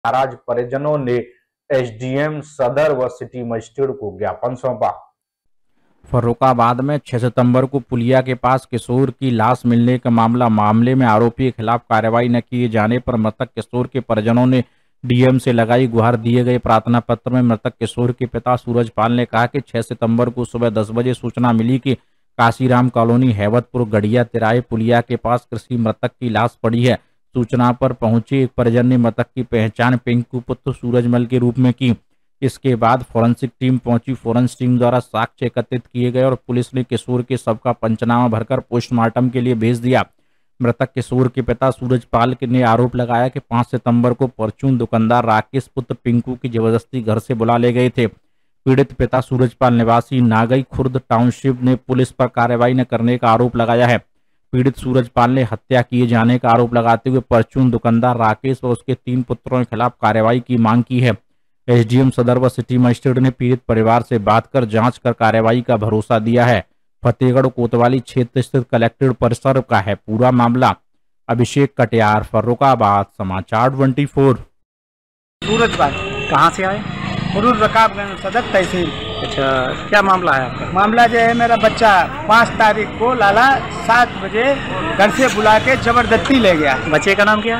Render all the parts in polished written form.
नाराज परिजनों ने एसडीएम सदर व सिटी मजिस्ट्रेट को ज्ञापन सौंपा। फर्रुखाबाद में 6 सितंबर को पुलिया के पास किशोर की लाश मिलने का मामले में आरोपी के खिलाफ कार्रवाई न किए जाने पर मृतक किशोर के परिजनों ने डीएम से लगाई गुहार। दिए गए प्रार्थना पत्र में मृतक किशोर के पिता सूरजपाल ने कहा कि 6 सितंबर को सुबह 10 बजे सूचना मिली कि काशीराम कॉलोनी हैवतपुर गढ़िया तिराहे पुलिया के पास कृषि मृतक की लाश पड़ी है। सूचना पर पहुंचे एक परिजन ने मृतक की पहचान पिंकू पुत्र सूरजमल के रूप में की। इसके बाद फोरेंसिक टीम पहुंची। फोरेंसिक टीम द्वारा साक्ष्य एकत्रित किए गए और पुलिस ने किशोर के शव का पंचनामा भरकर पोस्टमार्टम के लिए भेज दिया। मृतक किशोर के पिता सूरजपाल ने आरोप लगाया कि 5 सितंबर को परचून दुकानदार राकेश पुत्र पिंकू की जबरदस्ती घर से बुला ले गए थे। पीड़ित पिता सूरजपाल निवासी नागई खुर्द टाउनशिप ने पुलिस पर कार्रवाई न करने का आरोप लगाया है। पीड़ित सूरजपाल ने हत्या किए जाने का आरोप लगाते हुए परचून दुकानदार राकेश व उसके 3 पुत्रों के खिलाफ कार्रवाई की मांग की है। एसडीएम सदर व सिटी मजिस्ट्रेट ने पीड़ित परिवार से बात कर जांच कर कार्रवाई का भरोसा दिया है। फतेहगढ़ कोतवाली क्षेत्र स्थित कलेक्ट्रेट परिसर का है पूरा मामला। अभिषेक कटियार, फर्रुखाबाद, समाचार 24। सूरजपाल कहाँ से आए? फर्रुखाबाद सदर तहसील। अच्छा, क्या मामला है आपका? मामला जो है, मेरा बच्चा 5 तारीख को लाला 7 बजे घर से बुला के जबरदस्ती ले गया। बच्चे का नाम क्या?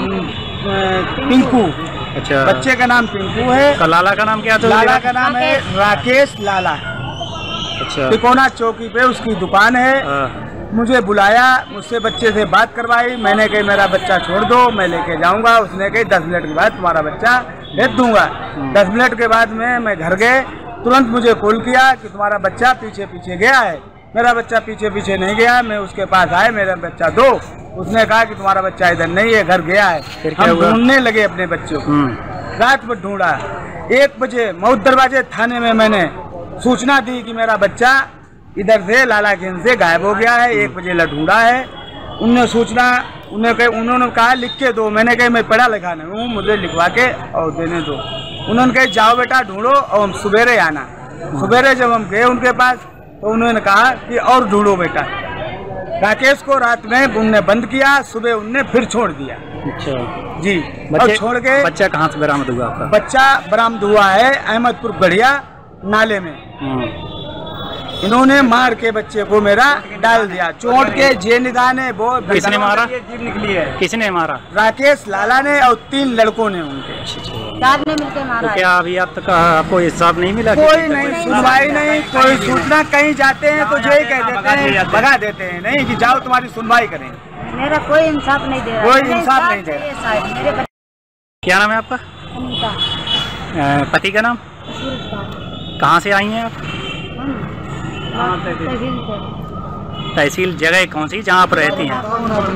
पिंकू। अच्छा, बच्चे का नाम पिंकू है। लाला का नाम क्या? लाला का नाम है राकेश लाला। अच्छा, तिकोना चौकी पे उसकी दुकान है। मुझे बुलाया, मुझसे बच्चे से बात करवाई। मैंने कही मेरा बच्चा छोड़ दो, मैं लेके जाऊंगा। उसने कही 10 मिनट के बाद तुम्हारा बच्चा भेज दूंगा। 10 मिनट के बाद में मैं घर गए, तुरंत मुझे कॉल किया कि तुम्हारा बच्चा पीछे पीछे गया है। मेरा बच्चा पीछे पीछे नहीं गया। मैं उसके पास आए, मेरा बच्चा दो। उसने कहा कि तुम्हारा बच्चा इधर नहीं है, घर गया है। हम ढूंढने लगे अपने बच्चों को। रात भर ढूंढा। 1 बजे मऊद दरवाजे थाने में मैंने सूचना दी कि मेरा बच्चा इधर से लालागंज से गायब हो गया है। 1 बजे ढूंढा है। उन्होंने कहा लिख के दो। मैंने कहा मैं पढ़ा लिखा नहीं हूँ, मुझे लिखवा के और देने दो। उन्होंने कहा जाओ बेटा ढूंढो और हम सवेरे आना। सवेरे जब हम गए उनके पास तो उन्होंने कहा कि और ढूंढो बेटा। राकेश को रात में उनने बंद किया, सुबह उनने फिर छोड़ दिया। अच्छा जी, बच्चे छोड़ के बच्चा कहाँ से बरामद हुआ आपका? बच्चा बरामद हुआ है अहमदपुर गढ़िया नाले में। इन्होंने मार के बच्चे को मेरा डाल दिया, चोट के जे निदान है। वो किसने मारा? निकली है। किसने मारा? राकेश लाला ने और 3 लड़कों ने उनके। 4 ने मिलकर मारा। तो क्या अभी अब तक आपको इंसाफ नहीं मिला? कोई नहीं, सुनवाई नहीं। कोई सूचना कहीं जाते हैं तो यही कह देते हैं, भगा देते हैं, नहीं कि जाओ तुम्हारी सुनवाई करें। मेरा कोई इंसाफ नहीं दे रहा। कोई इंसाफ नहीं दे रहा। क्या नाम है आपका? अनीता। पति का नाम? कहाँ से आई हैं आप? तहसील जगह कौन सी जहाँ आप रहती हैं?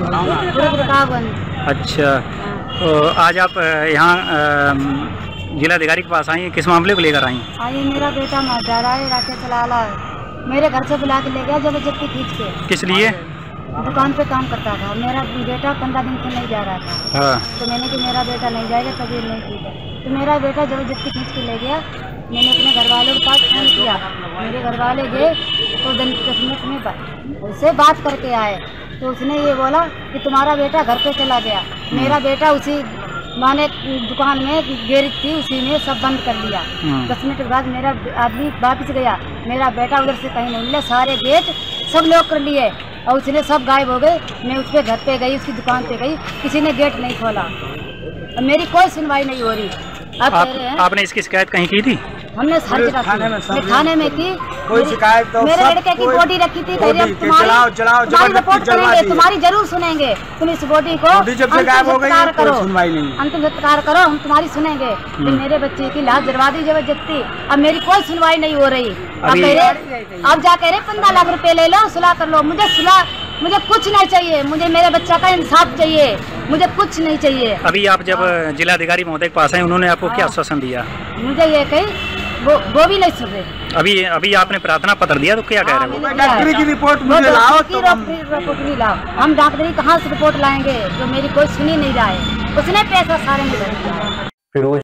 अच्छा, तो आज आप यहाँ जिलाधिकारी के पास आई हैं, किस मामले को लेकर आई हैं? आई मेरा बेटा मर जा रहा है, राकेश लाला मेरे घर से बुला के ले गया जबरदस्ती खींच के। किस लिए? दुकान पे काम करता था। मेरा बेटा 15 दिन से नहीं जा रहा था। हाँ। तो मैंने कि मेरा बेटा नहीं जाएगा, तबीयत नहीं ठीक है। तो मेरा बेटा जबरदस्ती खींच के ले गया। मैंने अपने घर वालों के पास फोन किया। मेरे घर वाले गए तो 10 मिनट में उससे बात करके आए। तो उसने ये बोला कि तुम्हारा बेटा घर पे चला गया। मेरा बेटा उसी माने दुकान में गैरेज थी, उसी में सब बंद कर लिया। 10 मिनट के बाद मेरा आदमी वापस गया। मेरा बेटा उधर से कहीं नहीं मिला। सारे गेट सब लॉक कर लिए और उसने सब गायब हो गए। मैं उसके घर पे गई, उसकी दुकान पे गई, किसी ने गेट नहीं खोला। अब मेरी कोई सुनवाई नहीं हो रही। अब आपने इसकी शिकायत कहीं की थी? हमने हर जगह थाने में की। कोई शिकायत तो मेरे लड़के की बॉडी रखी थी। तुम्हारी रिपोर्ट करेंगे, तुम्हारी जरूर सुनेंगे। तुम इस बॉडी को अंतिम संस्कार करो, अंतिम संस्कार करो, हम तुम्हारी सुनेंगे। मेरे बच्चे की लाश जलवा दी जबरदस्ती। अब मेरी कोई सुनवाई नहीं हो रही। अब जा कह रहे 15 लाख रुपए ले लो, सुलह कर लो। मुझे कुछ नहीं चाहिए। मुझे मेरे बच्चा का इंसाफ चाहिए। मुझे कुछ नहीं चाहिए। अभी आप जब जिलाधिकारी महोदय के पास आए, उन्होंने आपको क्या आश्वासन दिया? मुझे ये कही वो भी नहीं सुन रहे। अभी आपने प्रार्थना पत्र दिया तो क्या कह रहे हैं? डॉक्टरी की रिपोर्ट मुझे लाओ। तो रिपोर्ट नहीं लाओ। हम डॉक्टरी कहाँ से रिपोर्ट लाएंगे जो मेरी कोई सुनी नहीं रहा है। उसने पैसा सारे में भर दिया।